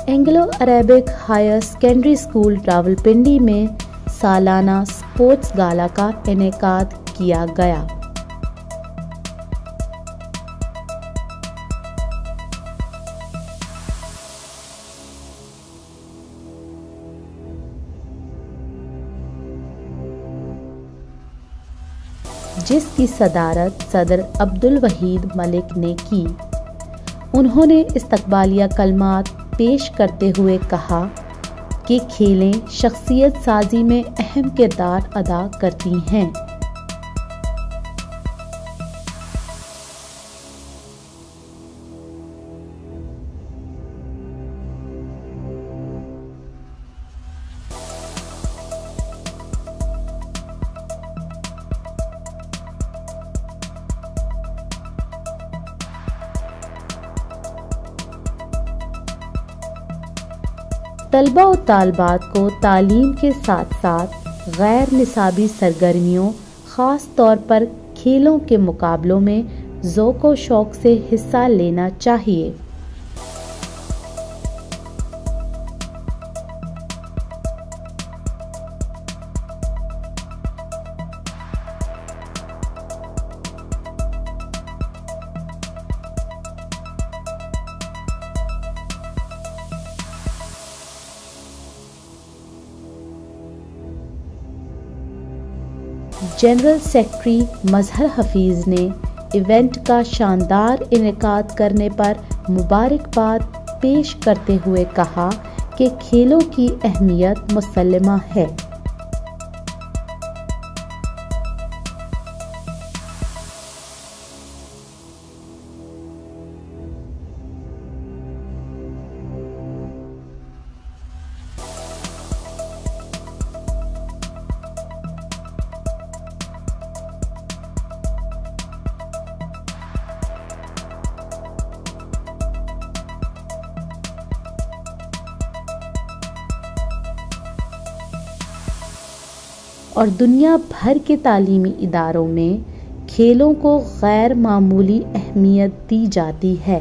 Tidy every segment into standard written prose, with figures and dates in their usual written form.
Anglo Arabic higher secondary school Rawalpindi में सालाना sports गाला का इनेकाद किया गया। जिसकी सदारत सदर अब्दुल वहीद मलिक ने की। उन्होंने इस्तकबालिया कलमात पेश करते हुए कहा कि खेलें शख्सियत साजी में अहम किरदार अदा करती हैं। तलबा और तालबात को तालीम के साथ साथ गैर निसाबी सरगर्मियों ख़ास तौर पर खेलों के मुकाबलों में ज़ौक़ व शौक़ से हिस्सा लेना चाहिए। जनरल सेक्रेटरी मजहर हफीज़ ने इवेंट का शानदार इनेकाद करने पर मुबारकबाद पेश करते हुए कहा कि खेलों की अहमियत मुसल्लमा है। और दुनिया भर के तालीमी इदारों में खेलों को गैर मामूली अहमियत दी जाती है।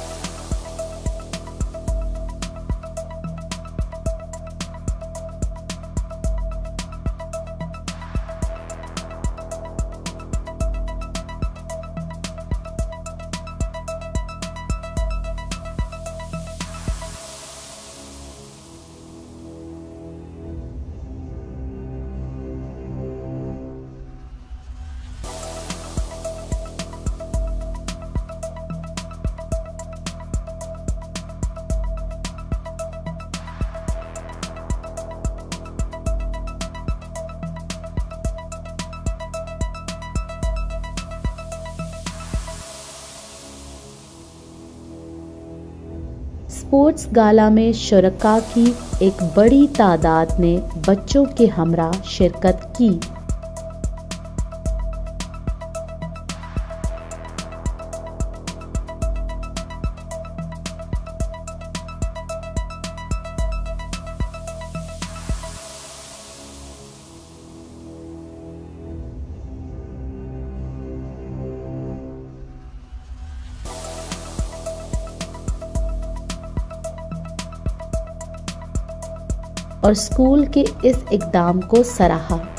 स्पोर्ट्स गाला में शुरका की एक बड़ी तादाद ने बच्चों के हमरा शिरकत की। और स्कूल के इस इक़दाम को सराहा।